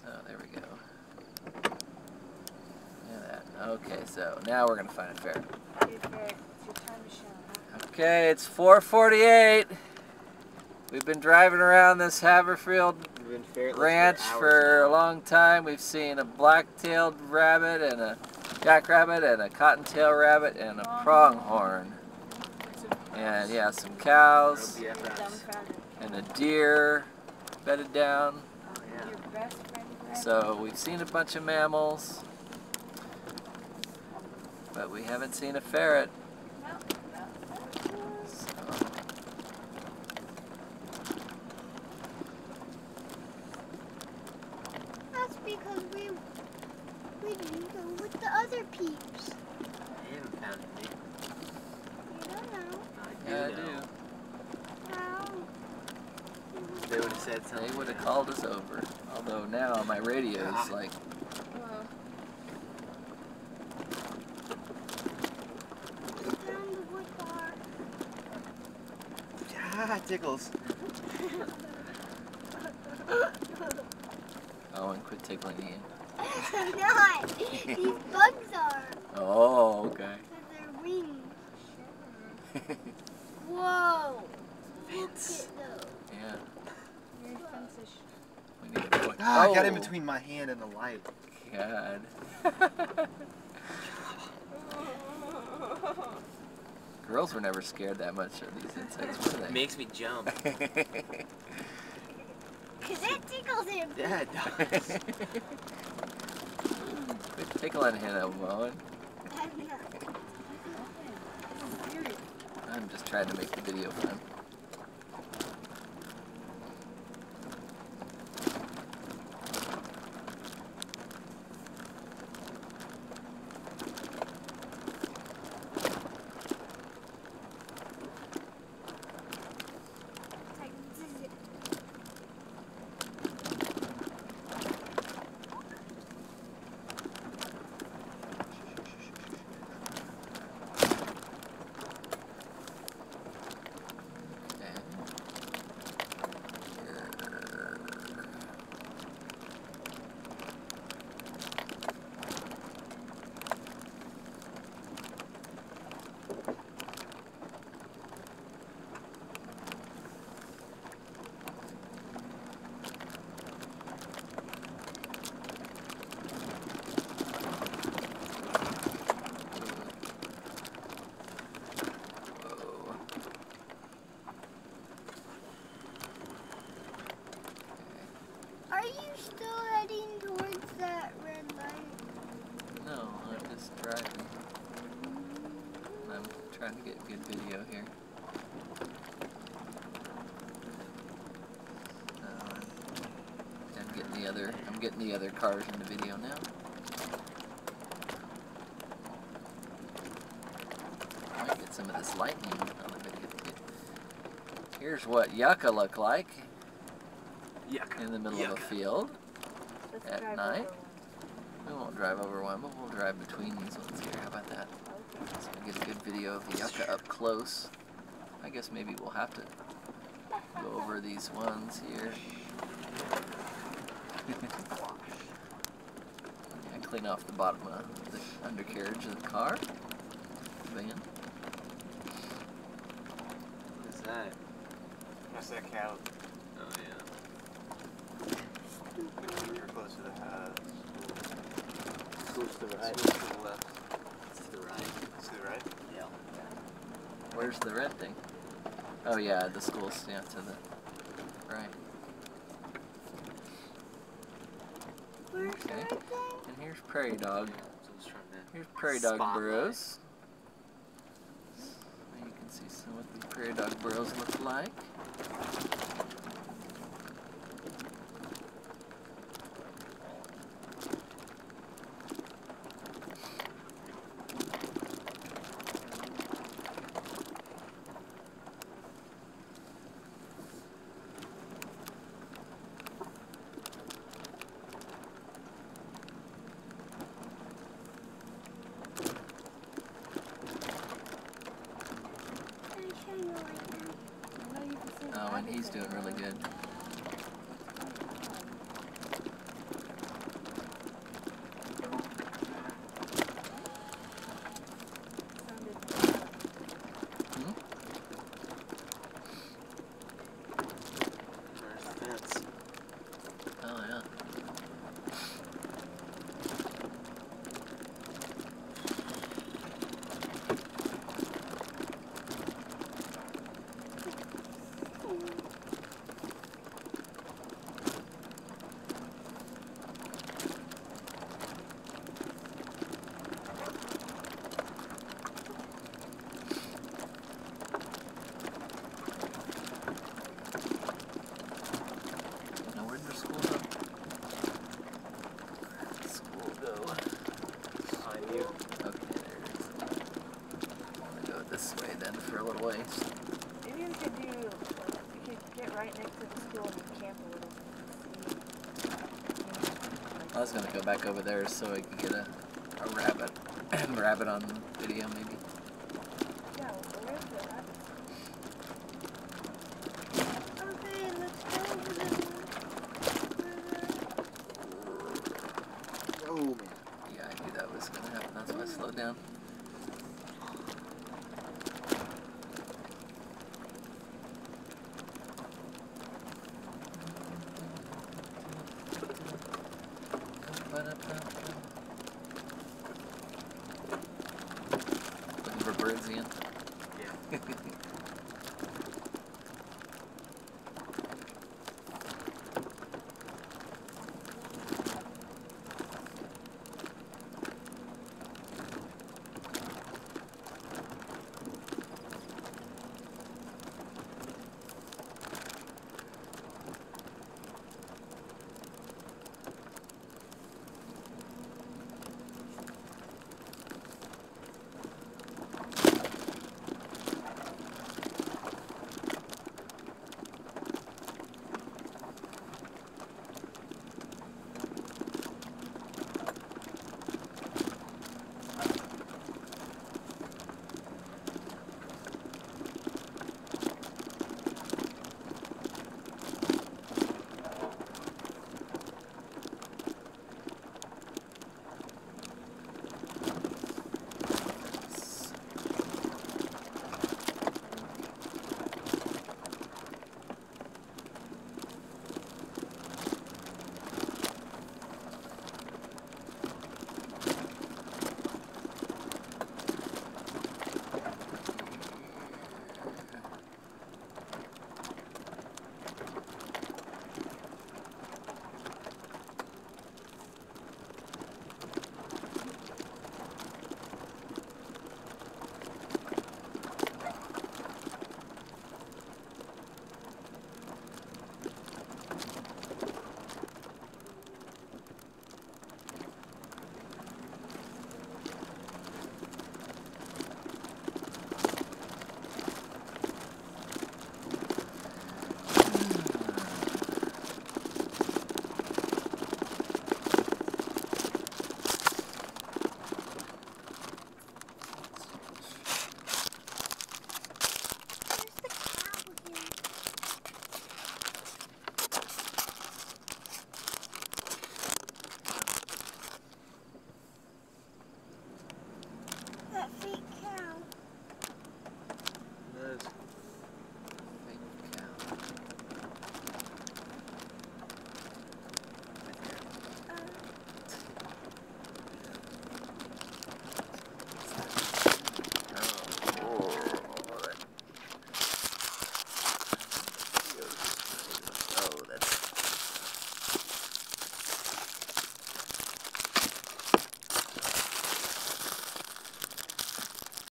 Oh, there we go. Look at that. Okay, so now we're going to find a ferret. Okay, Ferret, it's your time to shine, huh? Okay, it's 4:48. We've been driving around this Haverfield ranch for a long time. We've seen a black-tailed rabbit and a jackrabbit and a cottontail rabbit and a pronghorn. And yeah, some cows and a deer bedded down. Your best friend, Ferret? So we've seen a bunch of mammals, but we haven't seen a ferret. That's because we didn't go with the other peeps. You haven't found any. You don't know. Yeah, I do. How? They would have said something. They would have called us over. Although now my radio is like, Down the wood bar. Ah, tickles. Owen, quit tickling Ian. I'm not. These bugs are. Oh, okay. Because they're wings. Whoa. Look at those. Yeah. Your fence is We need to go. Ah, I got in between my hand and the light. God. Girls were never scared that much of these insects, were It they? makes me jump. Because it tickles him. Yeah, it does. Quit tickling him, Owen. I'm not. I'm just trying to make the video fun. Are you still heading towards that red light? No, I'm just driving. I'm trying to get good video here. I'm getting the other cars in the video now. Might get some of this lightning on the video too. Here's what yucca look like in the middle of a field Let's at drive night. over We won't drive over one, but we'll drive between these ones here. How about that? So we get a good video of the yucca up close. I guess maybe we'll have to go over these ones here. And clean off the bottom of the undercarriage of the car. Van. What is that? That's that cow. Oh, yeah. We're close to the house. School's to the right. School's to the left. It's to the right. It's to the right? Yeah. Where's the red thing? Oh yeah, the school's yeah, to the right. Where's Okay. the red thing? And here's prairie dog. So I was trying to Here's prairie dog spotlight. burrows. And you can see some what the prairie dog burrows look like. Oh, and he's doing really good. Where's school go? School go. Behind you. Okay, there it is. I'm gonna go this way then for a little ways. Maybe we could do, we could get right next to the school and camp a little. I was gonna go back over there so I could get a rabbit, rabbit on video maybe. Yeah, well, where's the rabbit? Okay, let's go over there. Oh man. Yeah, I knew that was gonna happen. That's why I slowed down. Looking for birds again? Yeah.